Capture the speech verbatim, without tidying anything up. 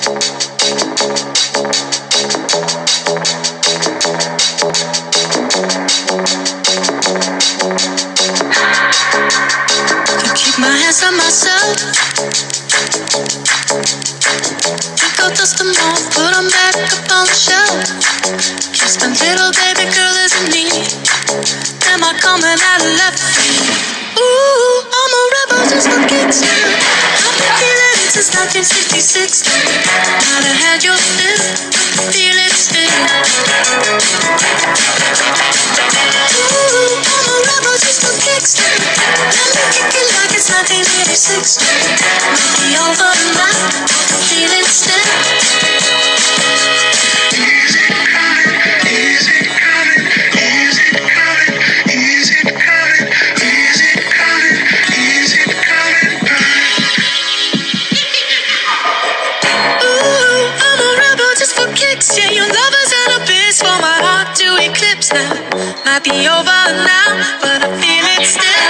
To keep my hands on myself, think I'll dust them off, put them back up on the shelf. Kiss my little baby girl isn't me. Am I coming out of left field? Ooh, I'm a rebel just for kicks. I've been feeling it since nineteen sixty-six. Might have had your fill, feel it still. Ooh, I'm a rebel just for kicks. Let me kick it like it's nineteen eighty-six. Might be over now, feel it still. Yeah, your love is an abyss for my heart to eclipse now. Might be over now, but I feel it still.